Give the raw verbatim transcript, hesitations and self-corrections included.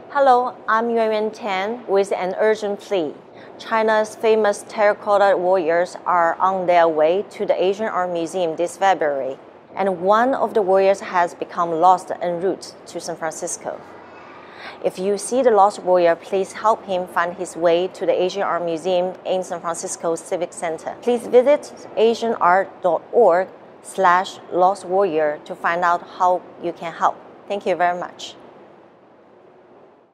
Hello, I'm Yuan Yuan with an urgent plea. China's famous Terracotta Warriors are on their way to the Asian Art Museum this February, and one of the warriors has become lost en route to San Francisco. If you see the lost warrior, please help him find his way to the Asian Art Museum in San Francisco Civic Center. Please visit asian art dot org slash lost warrior to find out how you can help. Thank you very much.